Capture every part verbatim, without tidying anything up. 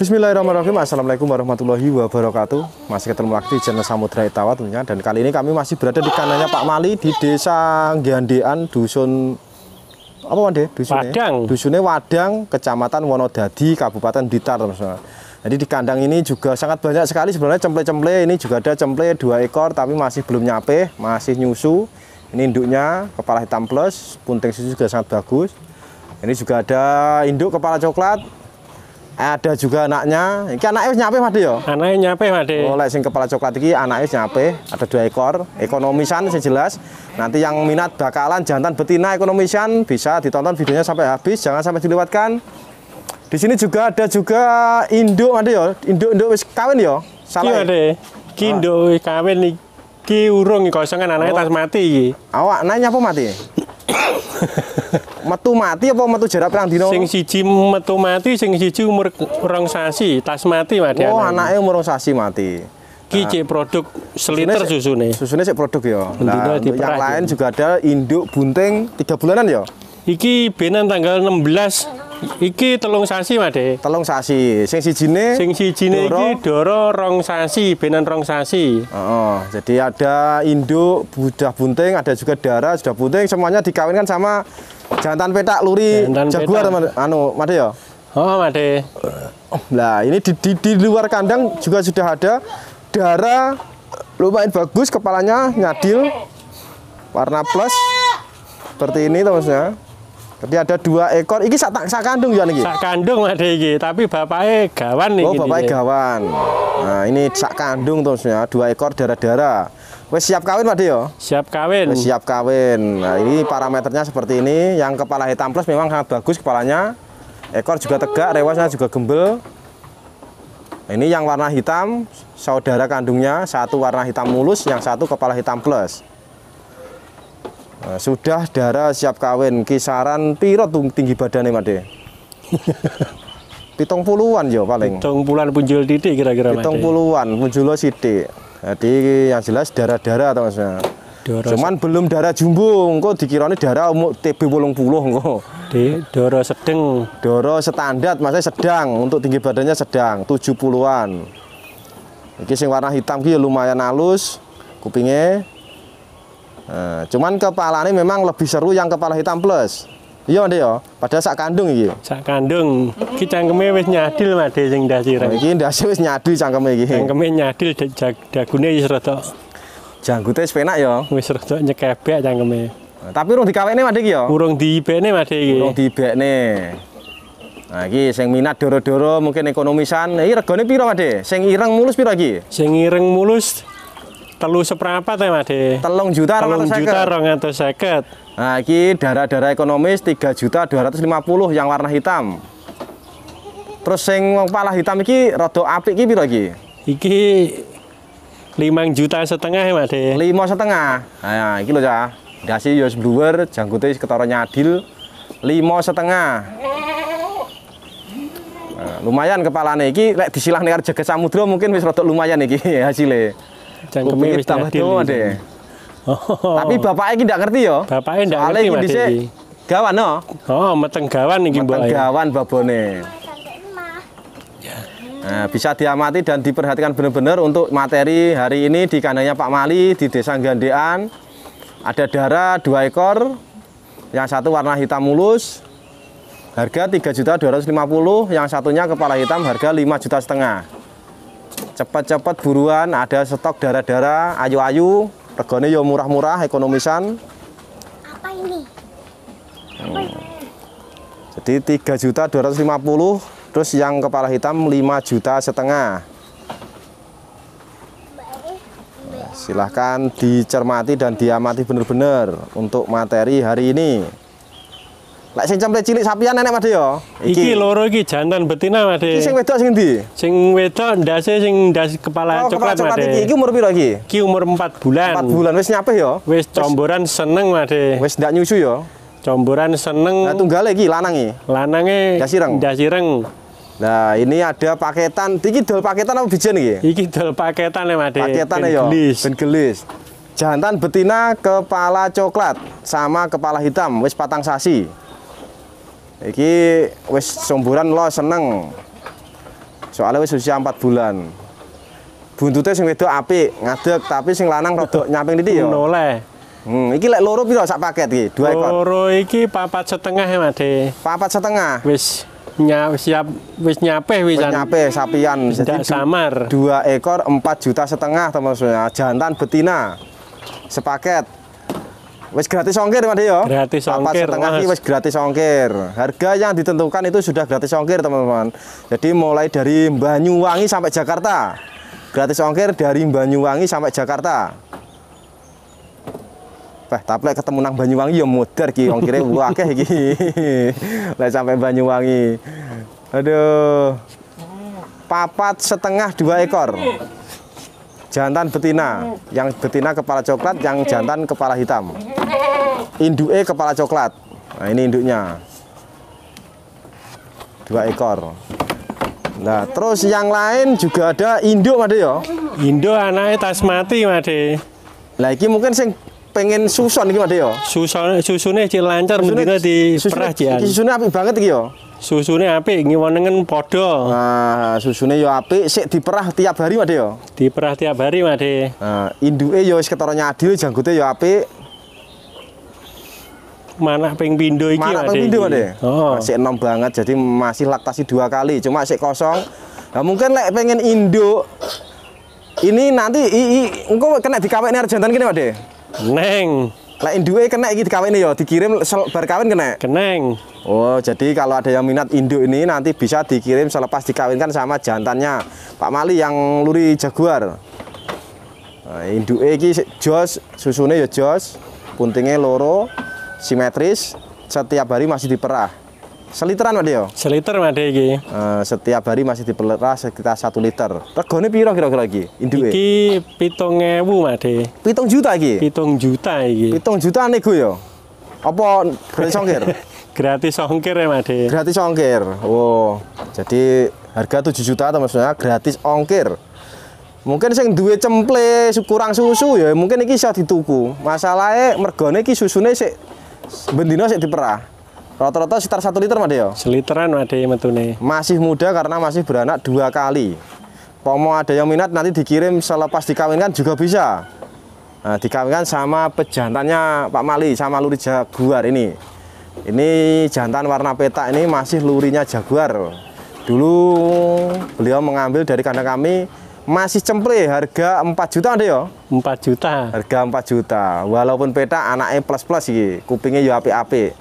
Bismillahirrahmanirrahim. Assalamualaikum warahmatullahi wabarakatuh. Masih ketemu lagi di channel Samudra Itawa tentunya. Dan kali ini kami masih berada di kandangnya Pak Mali di Desa Gandean, Dusun apa Wande? Dusunnya? Wadang. Dusunnya Wadang, Kecamatan Wonodadi, Kabupaten Blitar, teman-teman. Jadi di kandang ini juga sangat banyak sekali sebenarnya cemple-cemple. Ini juga ada cemple dua ekor tapi masih belum nyape, masih nyusu. Ini induknya kepala hitam plus, punting susu juga sangat bagus. Ini juga ada induk kepala coklat. Ada juga anaknya. Ini anaknya nyape Made ya? Anaknya nyape Made. Oh, lek sing kepala coklat iki anaknya nyape, ada dua ekor, ekonomisan sejelas. Nanti yang minat bakalan jantan betina ekonomisan bisa ditonton videonya sampai habis, jangan sampai dilewatkan. Di sini juga ada juga induk Made ya, induk-induk wis kawin ya. Salah. Iki Made. Ki induk wis kawin iki urung kosongan anaknya oh. Tas mati iki. Awak nanya apa mati? Metu mati apa metu jarak pirang dino? Sing siji metu mati, sing siji umur rong sasi, tas mati Made. Oh, anaknya umur rong sasi mati. Ki cek produk seliter susune. Susune cek produk ya. Nah, yang lain juga ada induk bunting tiga bulanan ya. Iki benan tanggal enam belas. Iki telung sasi Made. Telung sasi. Sing sijine Sing sijine iki doro rong sasi, benan rong sasi. Oh, jadi ada induk budah bunting, ada juga darah sudah bunting, semuanya dikawinkan sama jantan petak luri jantan jaguar petak. Anu Made ya. Oh, Made. Nah, ini di, di, di luar kandang juga sudah ada darah lumayan bagus, kepalanya nyadil warna plus seperti ini teman-teman. Jadi ada dua ekor, iki sak, sak kandung ya niki. Sak kandung Made iki, tapi bapaknya gawan nih. Oh, bapaknya gawan. Nah, ini sak kandung teman-teman, dua ekor darah-darah. Wes siap kawin Made ya? Siap kawin. Wes siap kawin. Nah, ini parameternya seperti ini. Yang kepala hitam plus memang sangat bagus kepalanya. Ekor juga tegak, rewasnya juga gembel. Ini yang warna hitam, saudara kandungnya, satu warna hitam mulus, yang satu kepala hitam plus. Nah, sudah darah siap kawin. Kisaran piro tinggi badannya Made? Pitung puluhan ya paling. Pitung puluhan punjul titik kira-kira Made. Pitung puluhan punjul sidik. Jadi yang jelas darah-darah teman-teman. Cuman belum darah jumbo, engko dikirani darah umur T B wolung puluh engko. Di doro sedang. Doro standar, maksudnya sedang. Untuk tinggi badannya sedang, tujuh puluhan. Iki sing warna hitam ki lumayan halus kupingnya. Nah, cuman kepalanya memang lebih seru yang kepala hitam plus. Iya Made ya, padahal sak kandung iki. Sak kandung. Iki cangkeme wis nyadil Made sing ndasi reng. Iki ndasi wis nyadil cangkeme iki. Cangkeme nyadil dagune wis rada janggute wis penak ya. Wis rada nyekebek cangkeme. Nah, tapi urung dikawene Made iki ya. Urung diibekne Made iki. Urung diibekne. Nah, iki sing minat doro-doro mungkin ekonomisan. Iki regane piro Made? Sing ireng mulus piro iki? Sing ireng mulus telu seprapat ya Made. Telung juta telung juta rong atus seket. Nah, iki darah-darah ekonomis tiga juta dua ratus lima puluh yang warna hitam. Terus sing kepala hitam iki rada apik iki piro iki? Iki lima juta setengah ya Made. lima setengah. Nah, iki lho ya. Dasi yo bluwer, janggute ketara nyadil lima setengah. Nah, lumayan kepalane iki lek disilah ning Jagat Samudra mungkin wis rada lumayan iki hasilnya. Cangkeme wis tambah tuwa Made. Oh. Tapi bapaknya iki ndak ngerti ya. Bapaknya ndak ngerti Made iki. Gawan no? Oh, meteng gawan iki mbok. Meteng gawan babone. Nah, bisa diamati dan diperhatikan benar-benar untuk materi hari ini di kandangnya Pak Mali di Desa Gandean. Ada darah dua ekor, yang satu warna hitam mulus, harga tiga juta dua ratus lima puluh, yang satunya kepala hitam harga lima juta setengah. Cepat-cepat buruan, ada stok darah-darah, ayu-ayu, regane yo murah-murah, ekonomisan. Apa ini? Apa ini? Jadi tiga juta dua ratus lima puluh, terus yang kepala hitam lima juta setengah. Silahkan dicermati dan diamati benar-benar untuk materi hari ini. Lek sing cemple cilik sapian enek Made ya. Iki, iki loro iki jantan betina Made. Iki sing wedok sing ndi? Sing wedok ndase sing ndas kepala oh, coklat kepala Made. Iki, iki umur piro iki? Iki umur empat bulan. empat bulan wis nyapih ya. Wis comboran seneng Made. Wis ndak nyusu ya. Comboran seneng. Nah, tunggale iki lanang iki. Lanange ndasireng. Ndasireng. Nah, ini ada paketan. Iki dol paketan apa bijian iki? Iki dol paketan ya Made. Paketan ya. Ben gelis. Jantan betina kepala coklat sama kepala hitam wis patang sasi. Iki wis somburan lo seneng. Soalnya wis usia empat bulan. Buntutnya sing wedok apik, ngadeg, tapi sing lanang rodok nyamping titik ya. Noleh. Hmm, iki lek loro piro sak paket iki? Dua ekor. Loro iki papat setengah ya, Made. Papat setengah. Wis nyap siap wis nyapeh Wis wisan. nyape sapian. Tidak du- samar. Dua ekor empat juta setengah teman-teman. Jantan betina. Sepaket. Wis gratis ongkir Mas ya. Gratis Papat ongkir, setengah Mas. iki wis gratis ongkir. Harga yang ditentukan itu sudah gratis ongkir teman-teman. Jadi mulai dari Banyuwangi sampai Jakarta. Gratis ongkir dari Banyuwangi sampai Jakarta. Wah, tapi lek ketemu nang Banyuwangi ya modar ki ongkire akeh iki. Lek sampai Banyuwangi. Aduh. Papat setengah dua ekor. Jantan betina, yang betina kepala coklat, yang jantan kepala hitam. Induke kepala coklat. Nah, ini induknya. Dua ekor. Nah, terus yang lain juga ada induk Made ya. Indo anaknya tas mati, Made. Lah iki mungkin sing pengen susun iki Made ya. Susun susune cil lancar mendina di perah jian. Iki susune apik banget iki ya. Susune apik ngiwonengen padha. Nah, susune ya apik, sik diperah tiap hari Made ya. Diperah tiap hari, Made. Nah, induke ya wis ketara nyadil, janggute ya apik. Manak ping pindho iki, Mana Made. pindu Made? Oh. Masih enom banget, jadi masih laktasi dua kali, cuma sik kosong. Nah, mungkin lek pengen induk ini nanti i, i, engko kena dikawin arep jantan kene Made. Neng, Lek induke kena iki dikawin ya, dikirim sel- bar kawin kena. keneng. Oh, jadi kalau ada yang minat induk ini nanti bisa dikirim selepas dikawinkan sama jantannya Pak Mali yang luri Jaguar. Nah, induke iki sik jos, susune ya jos, puntingnya loro, simetris, setiap hari masih diperah. Seliteran Made ya? Seliter, Made iki. Eh, setiap hari masih diperah sekitar satu liter. Regane piro kira-kira iki induke? Iki pitung ewu, Made. Pitung juta iki. Pitung juta iki. Pitung juta nego ya? Apa gratis ongkir? Gratis ongkir ya, Made. Gratis ongkir. Oh, jadi harga tujuh juta atau maksudnya gratis ongkir. Mungkin sing duwe cemple kurang susu ya mungkin iki iso dituku. Masalahnya mergone iki susune sik bendina sik diperah. Rata-rata sekitar satu liter Made ya. Seliteran, Made, metune. Masih muda karena masih beranak dua kali. Pomo ada yang minat nanti dikirim selepas dikawinkan juga bisa. Nah, dikawinkan sama pejantannya Pak Mali sama luri Jaguar ini. Ini jantan warna petak ini masih lurinya Jaguar. Dulu beliau mengambil dari kandang kami masih cemple harga empat juta Made ya. empat juta. Harga empat juta. Walaupun petak anaknya plus-plus iki, kupingnya ya apik-apik.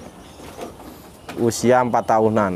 Usia empat tahunan.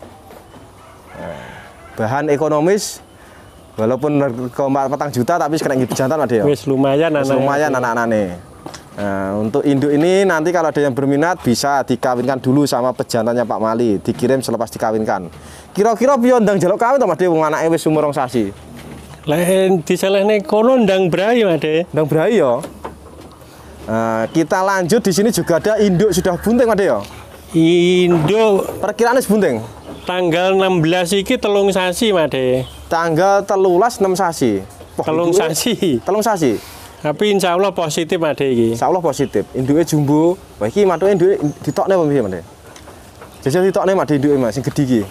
Nah, bahan ekonomis walaupun harga empat juta tapi kena ngibut jantan Made ya. Wis lumayan Wis anak. lumayan anak-anaknya. Nah, untuk induk ini nanti kalau ada yang berminat bisa dikawinkan dulu sama pejantannya Pak Mali, dikirim selepas dikawinkan. Kira-kira piye ndang jaluk kawin to Made wong anake wis umur rong sasi. Lain diselehne kono ndang brai, Made. Ndang brai ya. Nah, kita lanjut di sini juga ada induk sudah bunting Made ya. Indo Perkiraan wis bunting. tanggal enam belas iki telung sasi, Made. Tanggal telulas enam sasi. Wah, Telung induke- sasi. Telung sasi. Tapi insya Allah positif, Made iki. Insya Allah positif. Induke jumbo. Wah iki matuke induke ditokne apa piye, Mas? Jajal ditokne Mas induke Mas sing gedhi iki.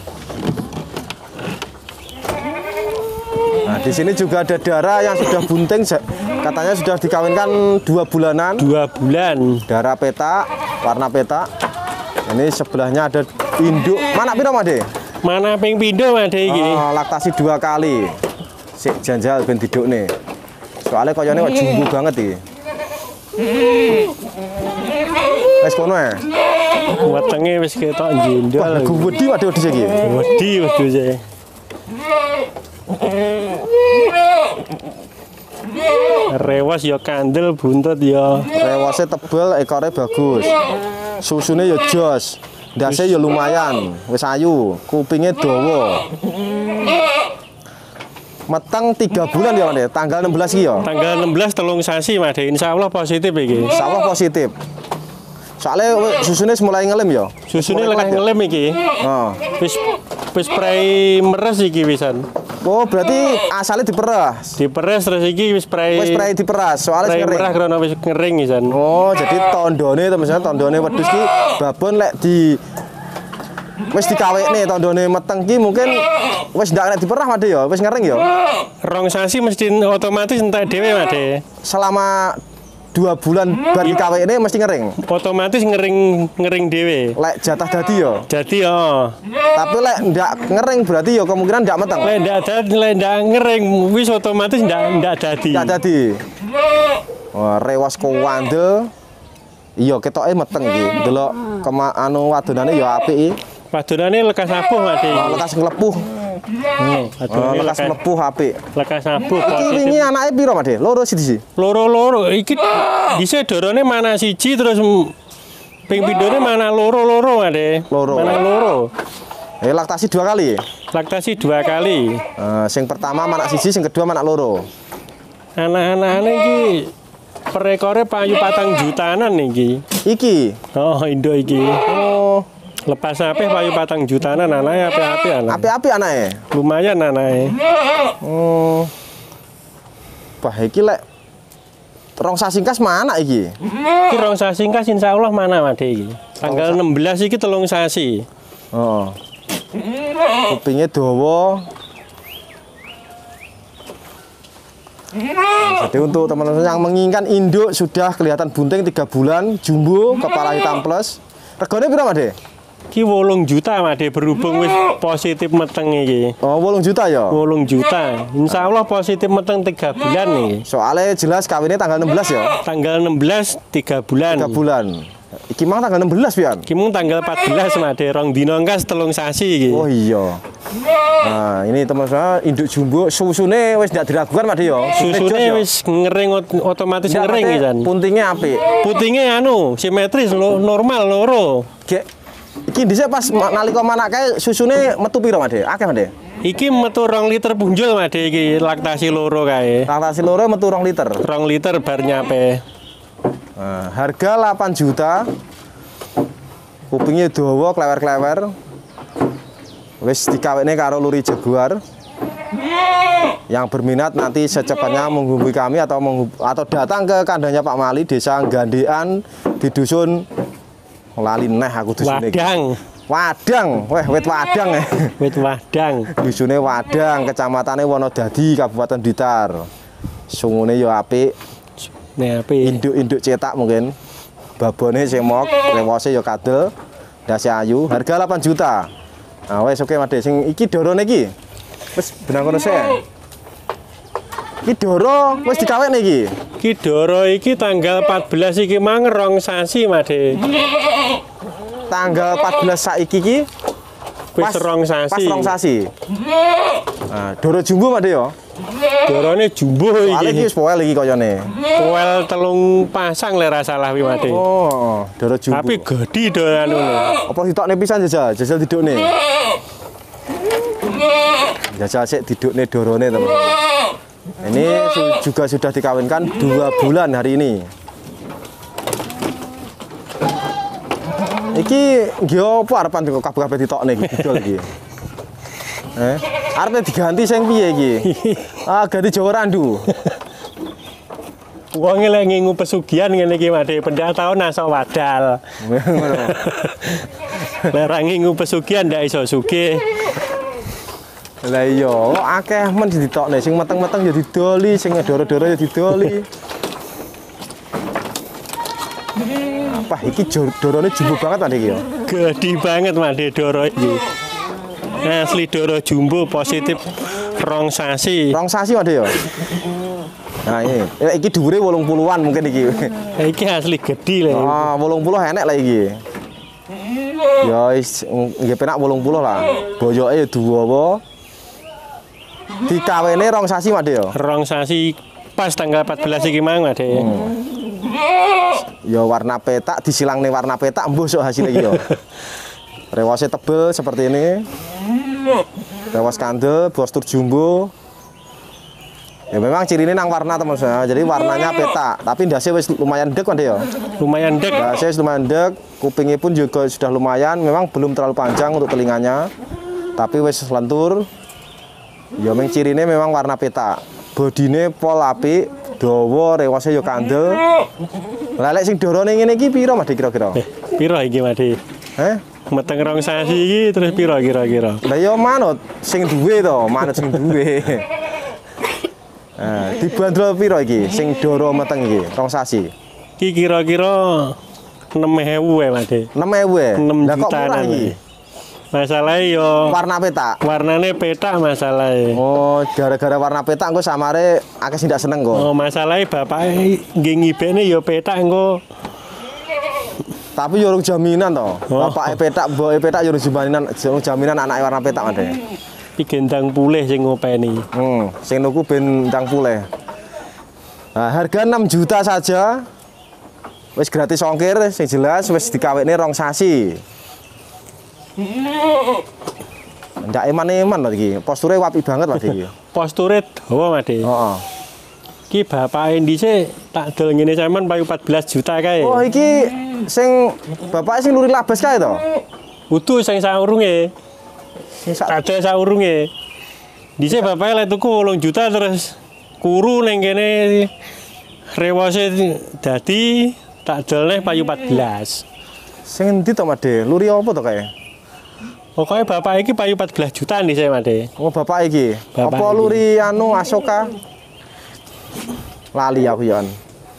Nah, di sini juga ada darah yang sudah bunting, ja- katanya sudah dikawinkan dua bulanan. Dua bulan. Darah petak, warna petak. Ini sebelahnya ada induk. Mana piro, Mas? Mana ping pindho, Made iki? Oh, laktasi dua kali. Sik janjal ben didukne. Soalnya koyone kok jumbo banget iki. Wes kono ya. Wetenge wis ketok jendol. Wah, lagu wedi waduh di sini. Wedi wedhus e. Rewas ya kandel, buntut ya. Rewase tebel, ekornya bagus. Susune ya jos. Ndase ya lumayan, wis ayu, kupingnya dawa. Meteng tiga bulan ya, Mas. Tanggal enam belas iki ya. Tanggal enam belas telung sasi, Made. Insya Allah positif iki. Insyaallah positif. Soalnya susunya mulai ngelem ya. Susune Mulai lekah kuat ya? ngelem iki. Oh. Wis wis spray meres iki wisan. Oh, berarti asalnya diperas. Diperes terus iki wis spray. Wis spray diperas, soalnya spray sering. merah karena wis ngering wisan. Oh, jadi tondone teman-teman, tondone wedhus ki babon lek di wis dikawekne tandane meteng ki mungkin wis ndak nek diperah Made ya, wis ngering ya. Rong sasi mesti otomatis entek dhewe Made. Selama dua bulan bar dikawekne mesti ngering. Otomatis ngering ngering dhewe. Lek jatah dadi ya. Jadi oh. Tapi lek ndak ngering berarti ya kemungkinan ndak meteng. Lek ndak dadi, lek ndak ngering wis otomatis ndak ndak dadi. Ndak dadi. Wah, rewas kuwandel. Iya ketoke meteng iki. Delok kema anu wadonane ya apik iki. Wadonane lekas abuh Made. Oh, lekas nglepuh. Hmm, Oh, lekas mlepuh apik. lekas abuh. Iki wingi anake piro Made? Loro siji. Loro-loro iki dhisik dorone mana siji terus ping pindhone mana loro-loro Made. Loro. Mana loro. Eh laktasi dua kali. Laktasi dua kali. Eh, sing pertama anak siji, sing kedua anak loro. Anak-anakane iki perekore payu patang jutanan iki. Iki. Oh, Indo iki. Oh, Lepas apeh payu patang jutanan anake apik-apik anak. apik-apik anake. Lumayan anake. Oh. Wah, iki lek rong sasingkas mana iki? Iki rong sasi kas insyaallah mana Made iki. Tanggal enam belas iki telung sasi. Heeh. Kupinge dawa. Jadi untuk teman-teman yang menginginkan induk sudah kelihatan bunting tiga bulan, jumbo, kepala hitam plus. Regane piro Made? Ki wolung juta Made berhubung wis positif meteng iki. Oh, wolung juta ya. wolung juta. Insyaallah positif meteng tiga bulan nih. Soalnya jelas kawinnya tanggal enam belas ya. Tanggal enam belas tiga bulan. tiga bulan. Iki mang tanggal enam belas pian. Ki mung tanggal empat belas Made rong dino kas telung sasi iki. Oh iya. Nah, ini teman-teman induk jumbo susune wis ndak diragukan Made ya. Susune wis ngering ot- otomatis ngering iki Jan. Puntingnya apik. Putinge anu simetris lo, normal loro. Gek iki dhisik pas ma- nalika manake susune metu piro Made? Akeh Made. Iki metu rong liter punjul Made iki laktasi loro kae. Laktasi loro metu rong liter. Rong liter bar nyampe. Nah, harga delapan juta. Kupingnya dawa klewer-klewer. Wis dikawinne karo Luri Jaguar. Yang berminat nanti secepatnya menghubungi kami atau menghub- atau datang ke kandangnya Pak Mali Desa Gandean di dusun lali neh aku dusune. Wadang. Wadang, weh wit wadang eh. Wit wadang. Dusune Wadang, kecamatannya Wonodadi, Kabupaten Blitar. Sungune yo apik. Nih api. Induk-induk cetak mungkin. Babone semok, rewose yo kadel. Dasi ayu, harga delapan juta. Nah, wes oke Made sing iki dorone iki. Wis benang kono sik. Iki doro wis dikawekne iki. Ki doro iki tanggal empat belas iki mang rong sasi Made. Tanggal empat belas saiki iki Wis rong sasi. Pas rong sasi. Nah, doro jumbo Made yo. Dorone jumbo Soale iki iki. wis poel iki koyone. Kuel telung pasang le salah wi Made. Oh, doro jumbo. Tapi gede do anu. Apa ditokne pisan jajal, jajal didukne. Jajal sik didukne dorone teman-teman. Ini su- juga sudah dikawinkan dua bulan hari ini. Iki nggih apa arepan kok kabeh-kabeh ditokne iki didol iki. Eh, arepe diganti sing piye iki? Ah, ganti Jawa Randu. Wong lek ngingu pesugihan ngene iki Made, pendak taun asok wadal. Lek ra ngingu pesugihan ndak iso sugih. Lah iya, akeh men ditokne sing meteng-meteng ya didoli, sing doro-doro ya didoli. Apa iki jo- dorone jumbo banget Made iki ya. Gede banget Made doro iki. Asli doro jumbo positif rong sasi. Rong sasi Made ya. Nah ini, eh, iki dhuwure wolung puluhan mungkin iki. Iki asli gede lho. Ah, wolung puluh enek lah iki. Ya wis nggih penak wolung puluh lah. Boyoke ya duwa. Dikawene rong sasi Made ya. Rong sasi pas tanggal empat belas iki mang Made. Ya warna petak disilang nih warna petak mbuh sok hasil iki ya. Rewasnya tebel seperti ini. Rewas kandel, postur jumbo. Ya memang ciri ini nang warna teman-teman. Jadi warnanya petak, tapi ndase wis lumayan dek Made ya. Lumayan dek. Ndase wis lumayan dek, kupingnya pun juga sudah lumayan, memang belum terlalu panjang untuk telinganya. Tapi wis lentur. Ya meng cirine memang warna petak. Bodine pol apik, dawa, rewasnya yo kandel. Lah lek sing dorone ngene iki piro Made kira-kira? Eh, piro iki Made? Heh? Meteng rong sasi iki terus piro kira-kira? Lah ya manut sing duwe to, manut sing duwe. Nah, dibanderol piro iki sing doro meteng iki, rong sasi. Iki kira-kira enam ewu ya, Mas. enam ewu ya. enam Lah kok juta murah iki? Masalahnya yo Warna petak. warnane petak masalahnya. Oh, gara-gara warna petak engko samare akeh sing ndak seneng kok. Oh, masalahnya bapake nggih ngibene yo petak engko. Tapi yo urung jaminan to. Oh. Bapake petak, mboke petak yo urung jaminan, urung jaminan anake warna petak, Mas. Iki gendang pulih sing ngopeni. Hmm, sing nuku ben ndang pulih. Nah, harga enam juta saja. Wis gratis ongkir, sing jelas wis dikawekne rong sasi. Ndak eman-eman lho iki. Posture wapi banget Mas iki. Posture dawa, Mas. Heeh. Iki bapake dhisik tak dol ngene sampean payu empat belas juta kae. Oh, iki sing bapake sing luri labes kae to? Utuh sing saurunge. Sing sak Ada saurunge. Dhisik bapake lek tuku wolung juta terus kuru ning kene rewose dadi tak dolne payu empat belas. sing endi to, Mas? Luri apa to kae? Pokoknya bapak iki payu empat belas juta nih saya, Mas. Oh, bapak iki. Bapak Apa iki. luri anu Asoka? Lali aku ya.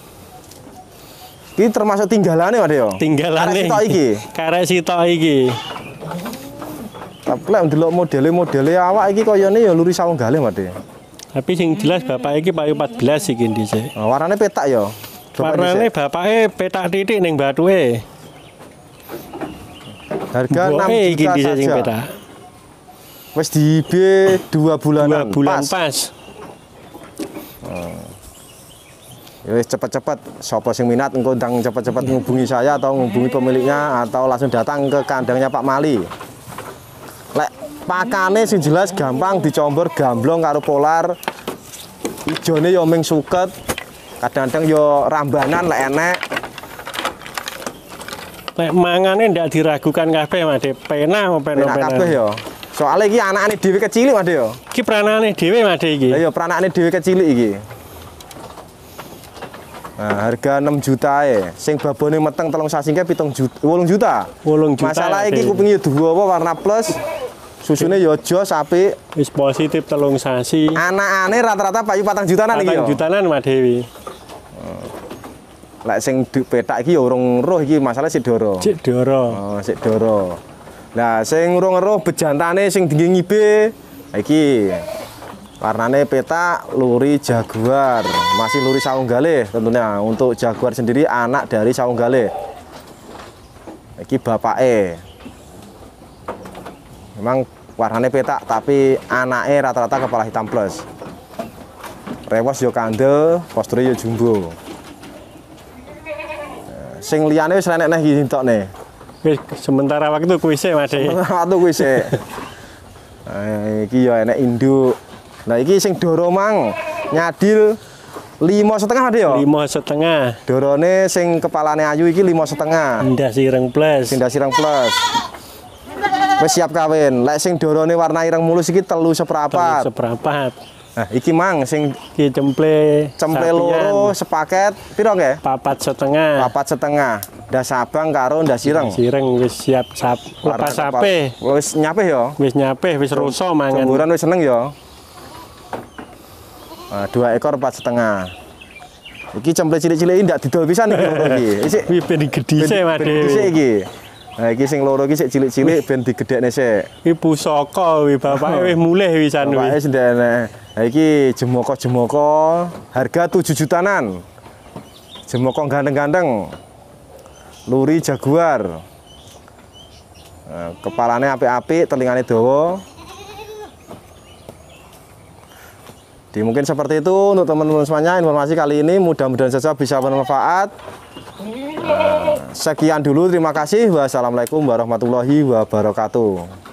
Iki termasuk tinggalane, Mas yo. Tinggalane. Karek sitok iki. Karek sitok iki. Tapi lek ndelok modele-modele awak iki koyone ya luri saunggalih, Mas. Tapi sing jelas bapak iki payu empat belas iki dhisik. Nah, warnane petak ya. Coba Warnane dhisik. bapake petak titik ning bathuke. Harga enam Mboke iki juta dhisik sing saja. petak. Wis di B dua bulanan. Dua bulan pas. pas. Ya wis cepet-cepet, sapa sing minat engko ndang cepet-cepet ngubungi saya atau ngubungi pemiliknya atau langsung datang ke kandangnya Pak Mali. Lek pakane sing jelas gampang dicombor, gamblong karo polar. Ijone ya ming suket. Kadang-kadang ya rambanan lek enek. Lek mangane ndak diragukan kabeh, Mas. Pena apa pena Enak kabeh ya. Soale iki anakane dhewe kecilik, Mas yo. Iki pranane dhewe, Mas iki. Lah ya pranakane dhewe kecilik iki. Nah, harga enam juta e. Sing babone meteng telung sasingke pitung juta, wolung juta. wolung juta. Masalah Mas. iki kuping ya duwe apa warna plus. Susune ya jos apik. Wis positif telung sasi. Anakane rata-rata payu patang jutanan iki ya. Patang jutanan, Mas Dewi. Lek sing di- petak iki ya urung roh iki, masalah sik doro. Cik Doro. Oh, sik doro. Lah sing urung roh bejantane sing tinggi ngibe. Iki warnane petak luri jaguar, masih luri saunggalih tentunya. Untuk jaguar sendiri anak dari saunggalih. Iki bapake. Memang warnane petak tapi anake rata-rata kepala hitam plus. Rewas yo kandel, posture yo jumbo. Sing liyane wis renek neh iki entokne. Wis sementara waktu kuise, Mas. Waktu kuwi sik. Eh, iki ya enek induk. Nah iki sing doro mang nyadil lima setengah Mas ya. Lima setengah. Dorone sing kepalane ayu iki lima setengah. Indah sireng plus. Sing dasireng plus. Wis siap kawin. Lek sing dorone warna ireng mulus iki telu seprapat. Seperempat. Nah, iki mang sing Iki cemple. cemple sapian. loro sepaket piro nggih? Papat setengah. Papat setengah. Ndas abang karo ndas ireng. Sireng wis siap sap. Lepas sape. Wis nyapih ya. Wis nyapeh, wis ruso mangan. Semburan wis seneng ya. Nah, dua ekor empat setengah. Iki cemple cilik-cilik ndak didol pisan iki loro iki. Isik Wih ben gede sih, Mas. ben dhisik iki. Nah, iki sing loro iki sik cilik-cilik ben digedhekne sik. Iki pusaka wi bapake wis mulih wisan wi. Bapake sendene. Nah, iki jemoko-jemoko harga tujuh jutanan. Jemoko ganteng-ganteng. Luri jaguar. Nah, kepalane apik-apik, telingane dawa. Jadi mungkin seperti itu untuk teman-teman semuanya informasi kali ini mudah-mudahan saja bisa bermanfaat. Nah, sekian dulu, terima kasih. Wassalamualaikum warahmatullahi wabarakatuh.